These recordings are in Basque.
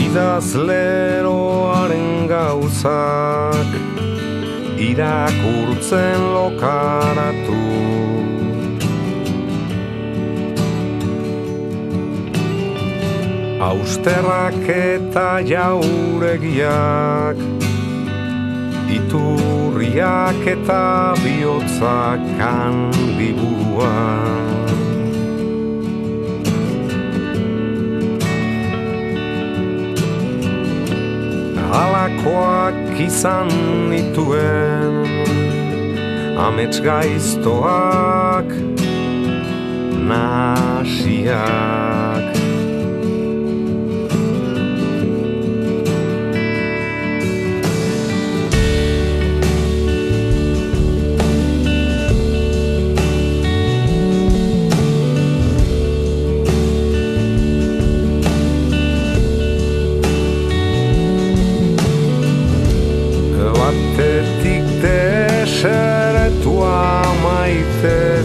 idazleroaren gauzak irakurtzen lokaratu. Austerrak eta jauregiak, iturriak eta bihotzak handiburuan. Halakoak izan nituen, amets gaiztoak, nasiak. Batetik deseretua maite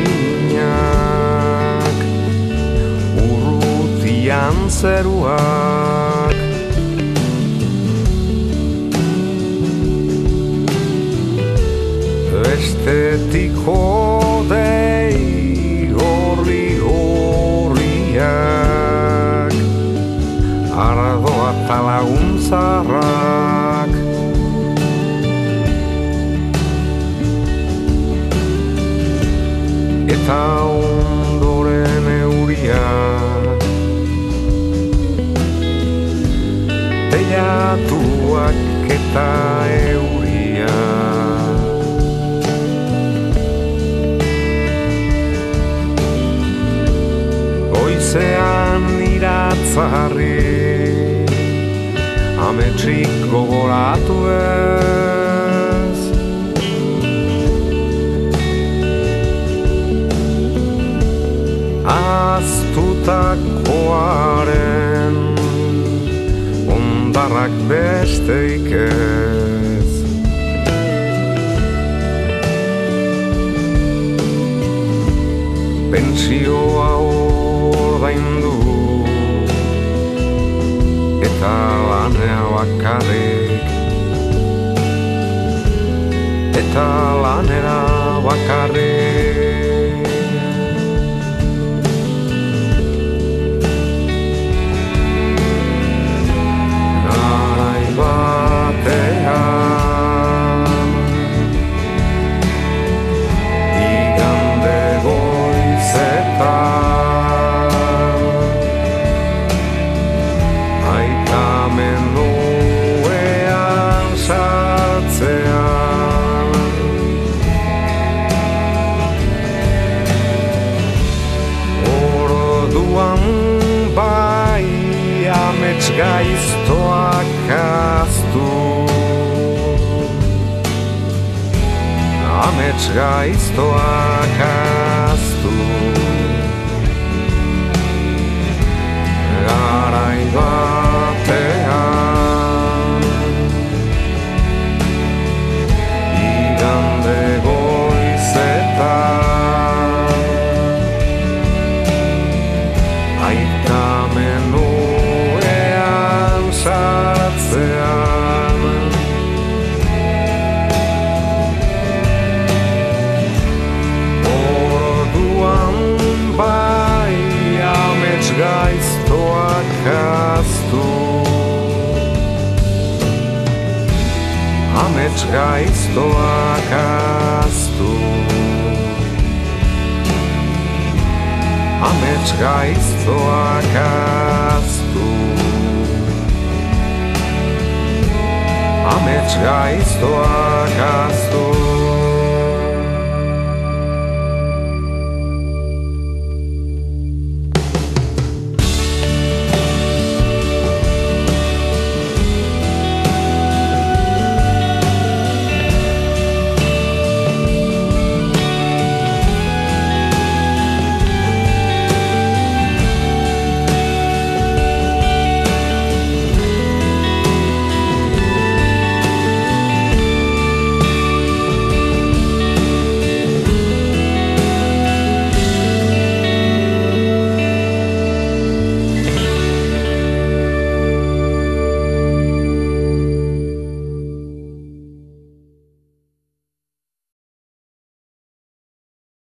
zinak, urrutian zeruak. Bestetik hodei horri-horriak, ardoa eta laguntzarrak. Eta ondoren euria, teilatuak eta euria. Goizean iratzarri, ametsik gogoratu ez. Aztutakoaren ondarrak besteik ez. Pentsioa ordaindu eta lanera bakarrik, eta lanera bakarrik. Batean, igande goizetan, aita menduean sartzean, orduan bai amets gaiztoak haztu, amets gaiztoak haztu. Garai batean, igande goizetan, aita menduean sartzean, orduan bai amets gaiztoak haztu, amets gaiztoak haztu, amets gaiztoak haztu, amets gaiztoak haztu.